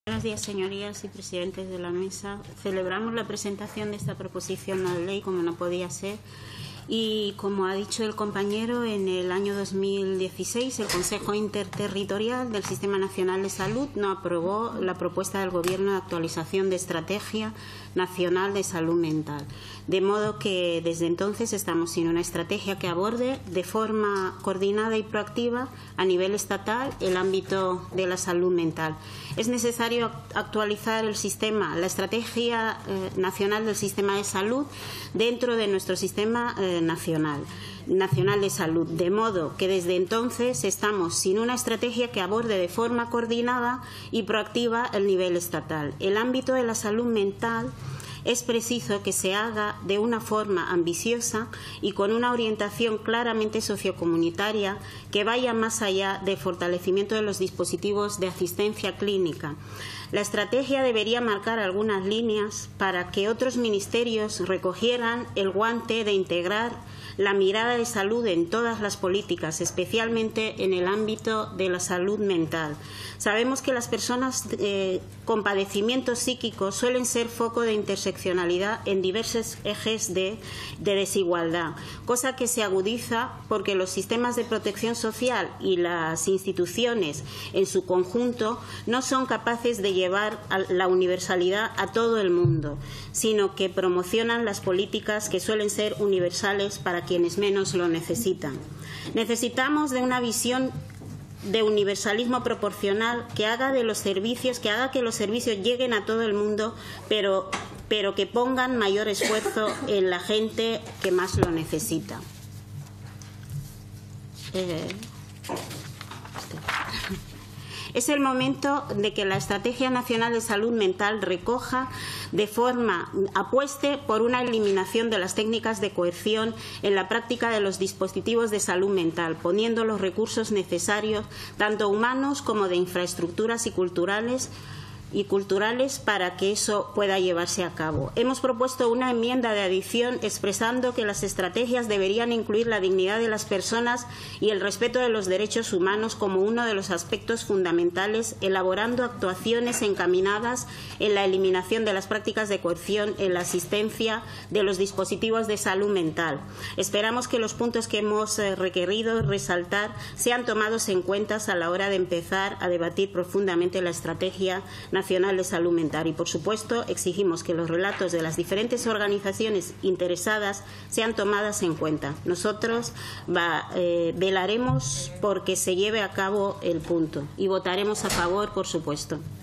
Buenos días, señorías y presidentes de la mesa. Celebramos la presentación de esta proposición no de ley, como no podía ser, y como ha dicho el compañero, en el año 2016 el Consejo Interterritorial del Sistema Nacional de Salud no aprobó la propuesta del Gobierno de actualización de Estrategia Nacional de Salud Mental. De modo que desde entonces estamos sin una estrategia que aborde de forma coordinada y proactiva a nivel estatal el ámbito de la salud mental. Es necesario actualizar el sistema, la Estrategia Nacional del Sistema de Salud dentro de nuestro sistema nacional de salud, de modo que desde entonces estamos sin una estrategia que aborde de forma coordinada y proactiva el nivel estatal. El ámbito de la salud mental es preciso que se haga de una forma ambiciosa y con una orientación claramente sociocomunitaria que vaya más allá del fortalecimiento de los dispositivos de asistencia clínica. La estrategia debería marcar algunas líneas para que otros ministerios recogieran el guante de integrar la mirada de salud en todas las políticas, especialmente en el ámbito de la salud mental. Sabemos que las personas con padecimientos psíquicos suelen ser foco de interseccionalidad en diversos ejes de desigualdad, cosa que se agudiza porque los sistemas de protección social y las instituciones en su conjunto no son capaces de llevar la universalidad a todo el mundo, sino que promocionan las políticas que suelen ser universales para quienes menos lo necesitan. Necesitamos de una visión de universalismo proporcional que haga que los servicios lleguen a todo el mundo, pero que pongan mayor esfuerzo en la gente que más lo necesita. Es el momento de que la Estrategia Nacional de Salud Mental apueste por una eliminación de las técnicas de coerción en la práctica de los dispositivos de salud mental, poniendo los recursos necesarios, tanto humanos como de infraestructuras y culturales, para que eso pueda llevarse a cabo. Hemos propuesto una enmienda de adición expresando que las estrategias deberían incluir la dignidad de las personas y el respeto de los derechos humanos como uno de los aspectos fundamentales, elaborando actuaciones encaminadas en la eliminación de las prácticas de coerción en la asistencia de los dispositivos de salud mental. Esperamos que los puntos que hemos requerido resaltar sean tomados en cuenta a la hora de empezar a debatir profundamente la Estrategia Nacional de Salud Mental y, por supuesto, exigimos que los relatos de las diferentes organizaciones interesadas sean tomadas en cuenta. Nosotros velaremos porque se lleve a cabo el punto y votaremos a favor, por supuesto.